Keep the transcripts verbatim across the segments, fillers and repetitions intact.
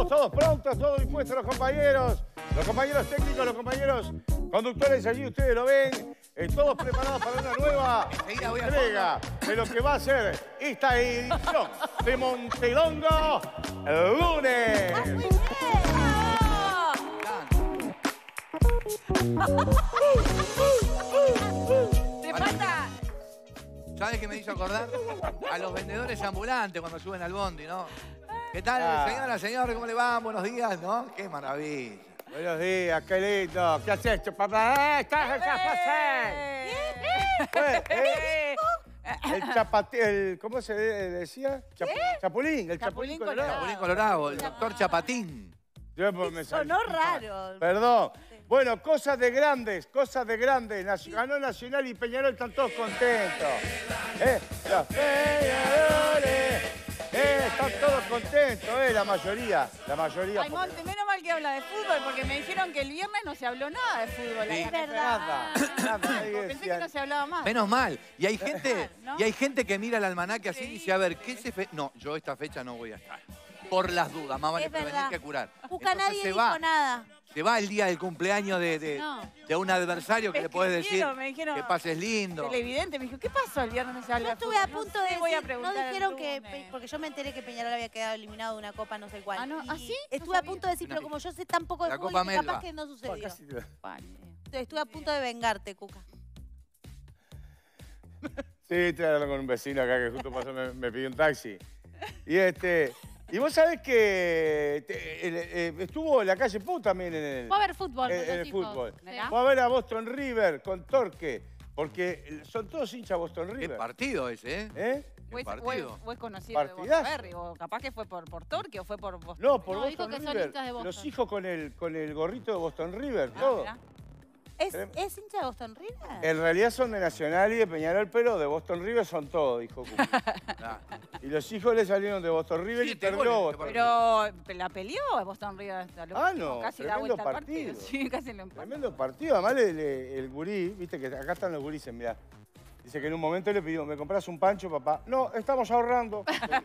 Todos, todos prontos, todos dispuestos los compañeros. Los compañeros técnicos, los compañeros conductores allí, ustedes lo ven. Eh, todos preparados para una nueva entrega de lo que va a ser esta edición de Montelongo el lunes. ¡Ah, muy bien! ¡Te falta! ¿Sabes qué me hizo acordar? A los vendedores ambulantes cuando suben al bondi, ¿no? ¿Qué tal, Ah. señora, señor? ¿Cómo le va? Buenos días, ¿no? ¡Qué maravilla! Buenos días, qué lindo. ¿Qué has hecho, papá? ¡Eh, estás ¡Eh! eh, El chapati, el, ¿cómo se decía? Chap, chapulín, el chapulín, Chapulín colorado. Chapulín Colorado, el doctor Chapatín. Yo, pues, me salí. Sonó raro. Perdón. Bueno, cosas de grandes, cosas de grandes. Nac- Ganó Nacional y Peñarol, están todos contentos. ¿Eh? Los Peñaroles, eh, están todos contentos, eh, la mayoría. La mayoría. Ay, Monte, menos mal que habla de fútbol, porque me dijeron que el viernes no se habló nada de fútbol. Sí. Es Nada, nada, nadie Pensé que decía- no se hablaba más. Menos mal. Y hay gente, ¿No? y hay gente que mira el almanaque así y Sí. dice, a ver, ¿qué se fe... No, yo esta fecha no voy a estar. Por las dudas, más vale Es prevenir verdad. que curar. Busca Entonces nadie se dijo va, nada. se va el día del cumpleaños de, de, No. de un adversario que Me le puedes decir escribieron, me dijeron, que pases lindo. Televidente, me dijo, ¿qué pasó el viernes no se habla Yo de estuve fútbol? a No punto sé, de voy a decir, no preguntar el dijeron que, lunes. Pe- porque yo me enteré que Peñarol había quedado eliminado de una copa no sé cuál. Ah, no, Y ¿ah, sí? No Estuve a sabía. punto de decir, pero como yo sé tan poco de La fútbol, Copa que capaz Melba. que no Oh, sucedió. casi- Vale. Entonces, estuve a punto de vengarte, Cuca. Sí, estoy hablando con un vecino acá que justo pasó, me, me pidió un taxi. Y este. Y vos sabés que te- el- eh, estuvo en la calle Pau también en el, Fue a ver fútbol en- con en los el hijos. fútbol. Mirá. Fue a ver a Boston River con Torque, porque son todos hinchas Boston Qué River. partido ese, ¿eh? ¿Eh? Fue, partido. fue, fue conocido de Partidazo. Boston o capaz que fue por, por Torque o fue por Boston. No, por No, dijo Boston que son River. hinchas de Boston. Los hijos con el, con el gorrito de Boston River, Ah, todo. mirá. ¿Es, Trem- ¿Es hincha de Boston River? En realidad son de Nacional y de Peñarol, pero de Boston River son todos, dijo Cuca. Ah. Y los hijos le salieron de Boston River y Siete perdió goles, Boston. Pero la peleó Boston River hasta lo Ah, último, no, casi da tremendo vuelta al partido. partido. Sí, casi lo empató. Tremendo partido. Además, le- le- el gurí, viste que acá están los gurises, mirá. Dice que en un momento le pidió, ¿me compras un pancho, papá? No, estamos ahorrando.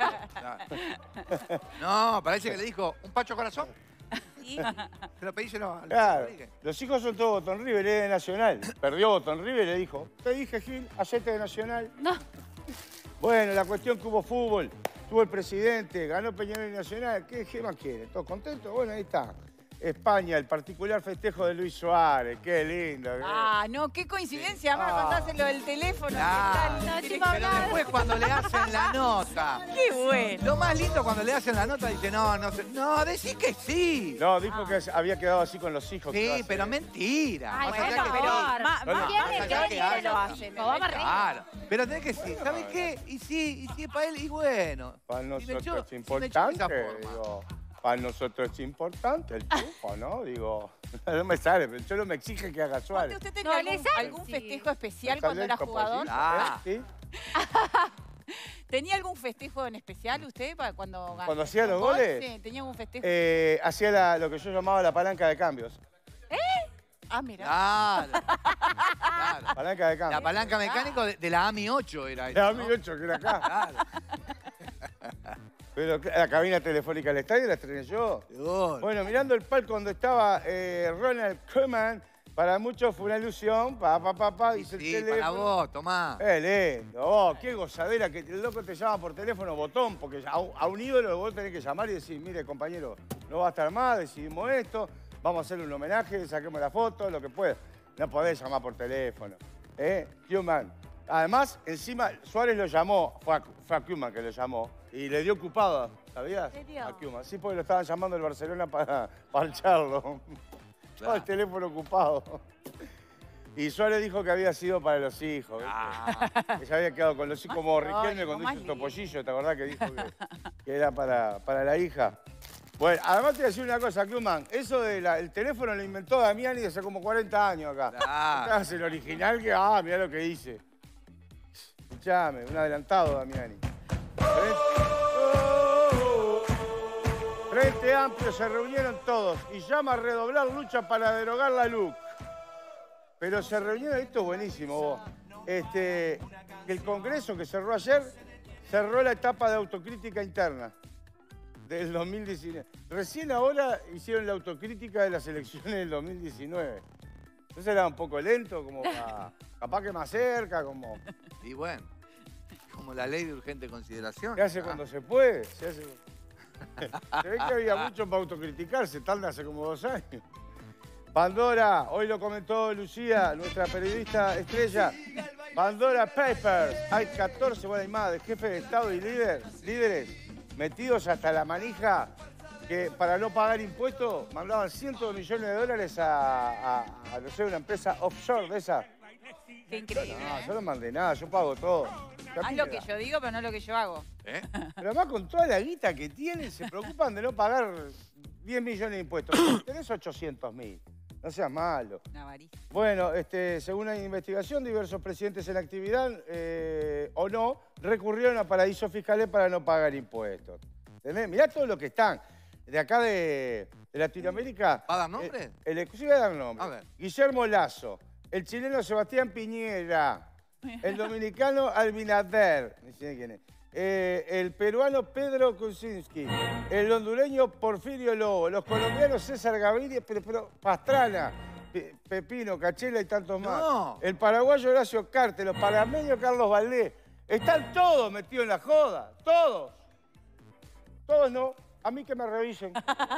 No, parece que le dijo, ¿un pacho corazón? Sí. Se lo pedí, se lo... Claro, los hijos son todos Boston River, es de Nacional. Perdió Boston River y le dijo, te dije, Gil, hacete de Nacional. No. Bueno, la cuestión que hubo fútbol, tuvo el presidente, ganó Peñarol y Nacional. ¿Qué, qué más quiere? ¿Todos contentos? Bueno, ahí está. España, el particular festejo de Luis Suárez. Qué lindo. qué- Ah, no, qué coincidencia, además Ah. contárselo del teléfono. Claro. ¿Qué tal? No, Tiene encima que- Pero después cuando le hacen la nota. Qué bueno. Lo más lindo cuando le hacen la nota dice, no, no sé. No, decí que sí. No, dijo que había quedado así con los hijos. que iba a Sí, hacer. pero mentira. Ay, Más bueno, allá que pero- sí. Ma- No, más no, más más allá allá que que alguien lo haya- hace. ¿me Obama entendés? Claro. Pero tenés que sí. ¿Sabes qué? Y sí, y sí, para él, y bueno. Para Y me nosotros echó- es y me echó de importante, esa forma. digo. Para nosotros es importante el triunfo, ¿no? Digo, no me sale, pero yo no me exige que haga Suárez. ¿Usted No, tenía le algún, sale, algún sí. festejo especial Me cuando sale era el topollillo, jugador? Ah. ¿eh? ¿Sí? ¿Tenía algún festejo en especial usted para cuando ganó? ¿Cuando hacía los ¿Gol? goles? Sí, tenía algún festejo. Eh, hacía la- lo que yo llamaba la palanca de cambios. ah, mira. Claro. Claro. Palanca de La cambios. palanca mecánica de, de la AMI ocho era eso, La ¿no? mi ocho que era acá. Claro. Pero la cabina telefónica del estadio la estrené yo. Gol. Bueno, mirando el palco donde estaba eh, Ronald Koeman, para muchos fue una ilusión. Pa, pa, pa, pa, dice el Sí, teléfono. para vos, tomá. Eh, lindo, vos, qué gozadera que el loco te llama por teléfono botón, porque a, un- a un ídolo vos tenés que llamar y decir, mire, compañero, no va a estar más, decidimos esto, vamos a hacerle un homenaje, saquemos la foto, lo que pueda. No podés llamar por teléfono. ¿Eh? Koeman. Además, encima, Suárez lo llamó, fue a, fue a Koeman que lo llamó, y le dio ocupado, ¿sabías? ¿En serio? A Koeman. Sí, porque lo estaban llamando el Barcelona para parcharlo. Todo el teléfono ocupado. Y Suárez dijo que había sido para los hijos, ¿viste? Ah. Que se había quedado con los hijos como Más Riquelme lógico, cuando más hizo lindo. Topollillo, ¿te acordás que dijo que, que era para, para la hija? Bueno, además te voy a decir una cosa, Koeman. Eso del teléfono lo inventó Damiani hace como cuarenta años acá. Claro. Este es el original que, ah, mirá lo que dice. Escuchame, un adelantado, Damiani. Frente, Frente Amplio se reunieron todos y llama a redoblar lucha para derogar la L U C. Pero se reunieron, esto es buenísimo, vos. Este, el Congreso que cerró ayer, cerró la etapa de autocrítica interna. del dos mil diecinueve. Recién ahora hicieron la autocrítica de las elecciones del dos mil diecinueve. Entonces era un poco lento, como para, capaz que más cerca, como... Y bueno, como la ley de urgente consideración. Se hace Ah, cuando se puede, se hace... Se ve que había mucho para autocriticarse, tal de hace como dos años. Pandora, hoy lo comentó Lucía, nuestra periodista estrella. Pandora Papers, hay catorce, bueno, hay más, de jefes de Estado y líder, líderes metidos hasta la manija que para no pagar impuestos mandaban cientos de millones de dólares a, a, a no sé, una empresa offshore de esa. Qué increíble. No, ¿eh? yo no mandé nada, yo pago todo. Haz lo que yo digo, pero no lo que yo hago. ¿Eh? Pero además con toda la guita que tienen, se preocupan de no pagar diez millones de impuestos. Tenés ochocientos mil. No seas malo. Una avaricia. Bueno, este, según la investigación, diversos presidentes en actividad eh, o no recurrieron a paraísos fiscales para no pagar impuestos. ¿Entendés? Mirá todo lo que están. De acá de, de Latinoamérica. ¿Va a dar nombre? Eh, el, sí, voy a dar nombre. A ver. Guillermo Lasso, el chileno Sebastián Piñera, el dominicano Abinader, no sé quién es. Eh, el peruano Pedro Kuczynski, el hondureño Porfirio Lobo, los colombianos César Gaviria, pero, pero Pastrana, Pe- Pepino, Cachela y tantos más. No. El paraguayo Horacio Carte, los panameños Carlos Valdés. Están todos metidos en la joda, todos. Todos no, a mí que me revisen.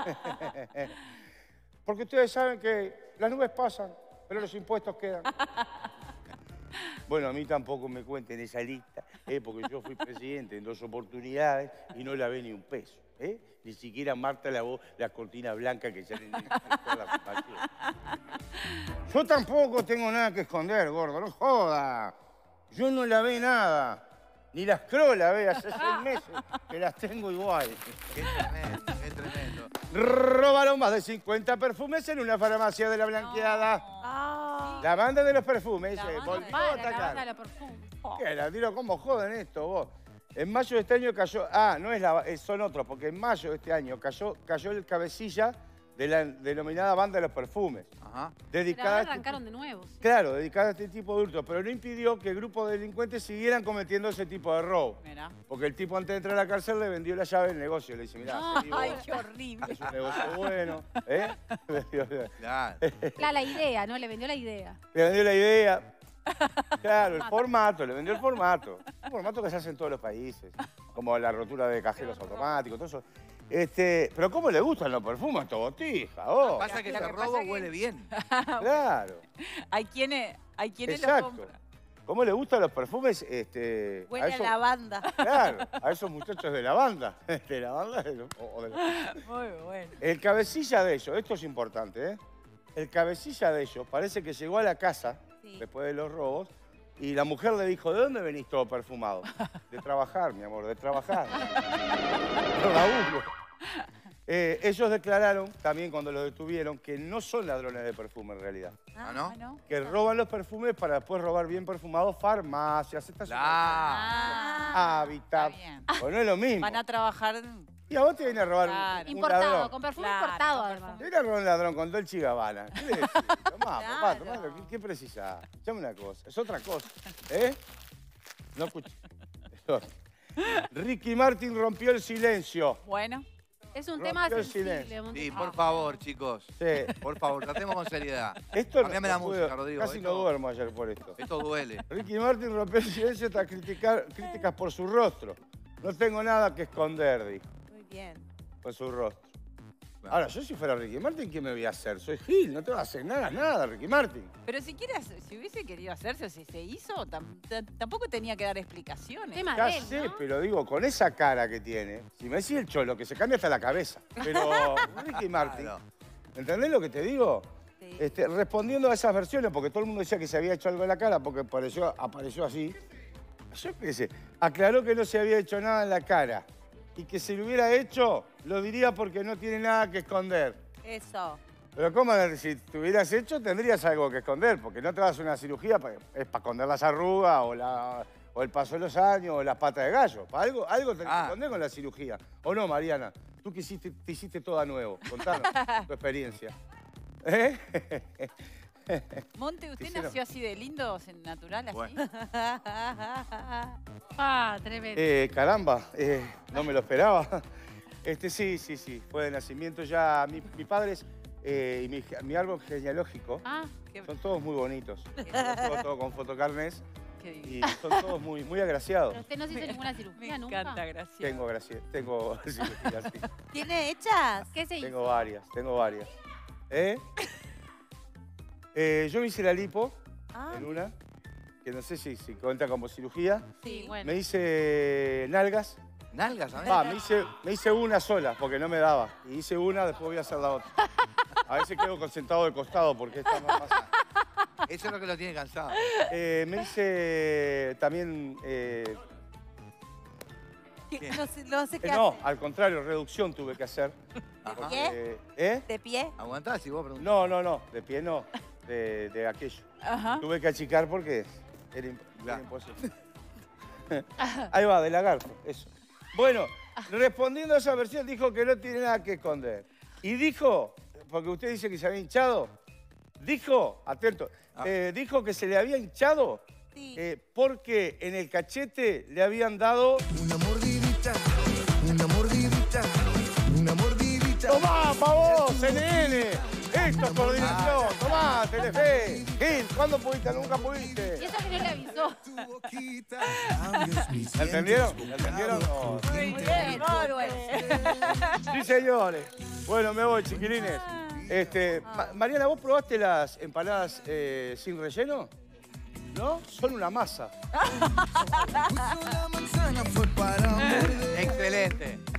Porque ustedes saben que las nubes pasan, pero los impuestos quedan. Bueno, a mí tampoco me cuenten esa lista, ¿eh? Porque yo fui presidente en dos oportunidades y no lavé ni un peso. ¿eh? Ni siquiera Marta lavó la cortina blanca que ya le toda la ocupación. Yo tampoco tengo nada que esconder, gordo, no joda. Yo no lavé nada. Ni las crolas lavé hace seis meses, que las tengo igual. Qué tremendo, qué tremendo. Robaron más de cincuenta perfumes en una farmacia de la Blanqueada. Ah. La banda de los perfumes, La dice, banda volvió de- a Para, la atacar. banda de los perfumes. ¿Qué? La tiro, ¿cómo joden esto vos? En mayo de este año cayó... Ah, no es la... eh, son otros, porque en mayo de este año cayó, cayó el cabecilla de la denominada banda de los perfumes. Ajá. Pero Dedicada ahora a este arrancaron de nuevo. sí. Claro, dedicada a este tipo de hurtos, pero no impidió que grupos de delincuentes siguieran cometiendo ese tipo de robo. Mira. Porque el tipo antes de entrar a la cárcel le vendió la llave del negocio. Le dice, mirá, seguí vos, Ay, qué horrible. es un negocio bueno. ¿eh? Le vendió la- Claro. La, la idea, ¿no? Le vendió la idea. le vendió la idea. Claro, el formato, le vendió el formato. Un formato que se hace en todos los países. Como la rotura de cajeros automáticos, todo eso. Este, pero ¿cómo le gustan los perfumes a esta botija? Oh, Pasa que Lo ese que pasa robo que- huele bien. claro. Hay quienes, hay quienes lo Exacto. compran. ¿Cómo le gustan los perfumes? Este, Huele a, esos- lavanda. Claro, a esos muchachos de la banda. De la banda de los- o- o de los- Muy bueno. El cabecilla de ellos, esto es importante, ¿eh? El cabecilla de ellos parece que llegó a la casa Sí. después de los robos y la mujer le dijo, ¿de dónde venís todo perfumado? De trabajar, mi amor, de trabajar. Lo laburo. Eh, ellos declararon, también cuando los detuvieron, que no son ladrones de perfume en realidad. ¿Ah, no? Ah, ¿no? Que roban los perfumes para después robar bien perfumados farmacias, estaciones, La. hábitat. Está bien. Pues no es lo mismo. Van a trabajar. Y a vos te viene a robar un- Claro. un, Importado, ladrón. con perfume Claro, importado con además. Te viene a robar un ladrón con Dolce y Gabbana. ¿Qué le decís? Tomá, papá, Claro. tomá. ¿Qué, qué precisás? Llame una cosa. Es otra cosa. ¿Eh? No escuché. Ricky Martin rompió el silencio. Bueno. Es un Rompió tema el sensible. silencio. Monty. Sí, por favor, chicos. Sí. Por favor, tratemos con seriedad. Esto Cambiame la puedo- música, Rodrigo. Casi esto, no duermo ayer por esto. Esto duele. Ricky Martin rompió el silencio tras criticar, críticas por su rostro. No tengo nada que esconder, dijo, Muy bien. con su rostro. Ahora, yo si fuera Ricky Martin, ¿qué me voy a hacer? Soy Gil, no te voy a hacer nada, nada, Ricky Martin. Pero si quiere, hacer- si hubiese querido hacerse o si se hizo, tam- tam- tampoco tenía que dar explicaciones. Tema Ya de él, sé, ¿no? pero digo, con esa cara que tiene, si me decís el cholo, que se cambia hasta la cabeza. Pero Ricky Martin, Claro. ¿entendés lo que te digo? Sí. Este, respondiendo a esas versiones, porque todo el mundo decía que se había hecho algo en la cara porque apareció, apareció así. Yo qué sé, aclaró que no se había hecho nada en la cara y que si lo hubiera hecho, lo diría porque no tiene nada que esconder. Eso. Pero ¿cómo? Si te hubieras hecho, tendrías algo que esconder, porque no te vas a hacer una cirugía, pa- es para esconder las arrugas o, la, o el paso de los años o las patas de gallo. Pa' algo, algo tenés que Ah. esconder con la cirugía. ¿O no, Mariana? Tú que hiciste, te hiciste todo a nuevo. Contanos tu experiencia. ¿Eh? Monte, ¿usted Quisiera- nació así de lindo, natural, así? Bueno. Ah, tremendo. Eh, caramba, eh, no me lo esperaba. Este, sí, sí, sí. Fue de nacimiento ya. Mi, mi padre es, eh, y mi, mi árbol genealógico Ah, Qué, son todos muy bonitos. Los tengo todo con fotocarnes qué y divino. son todos muy, muy agraciados. pero usted no se hizo ninguna Me cirugía nunca. encanta, gracias. Tengo gracia, tengo cirugías, sí. ¿Tiene hechas? ¿Qué se hizo? Tengo varias, tengo varias. ¿Eh? Eh, yo me hice la lipo Ah, en una, que no sé si, si cuenta como cirugía. Sí, bueno. Me hice nalgas. Nalgas, ¿sabes? Va, me hice, me hice una sola porque no me daba. Y hice una, después voy a hacer la otra. A veces quedo concentrado de costado porque esta no pasa. Eso es lo que lo tiene cansado. Eh, me hice también... eh, Bien. no sé, no sé qué eh, no, hace. al contrario, reducción tuve que hacer. Ajá. ¿Qué? Eh, ¿Eh? ¿De pie? Aguantá si vos preguntás. No, no, no, de pie no, de, de aquello. Ajá. Tuve que achicar porque era, imp- era Claro. imposible. Ahí va, de lagarto, eso. Bueno, respondiendo a esa versión, dijo que no tiene nada que esconder. Y dijo, porque usted dice que se había hinchado, dijo, atento, Ah. eh, dijo que se le había hinchado Sí. eh, porque en el cachete le habían dado... Una mordidita, una mordidita, una mordidita. ¡Tomá, pa' vos, N N! ¡Esto es coordinación! ¡Tomá, Telefe! Gil, ¿cuándo pudiste? Nunca Y pudiste. eso que no le avisó. Tu boquita, cambios mis ¿La entendieron? dientes ¿La entendieron? No. Muy bien, Orwell. Sí, señores. Bueno, me voy, chiquilines. Este, Ma- Mariana, ¿vos probaste las empanadas eh, sin relleno? ¿No? Son una masa. Puso la manzana fue para morder. Excelente.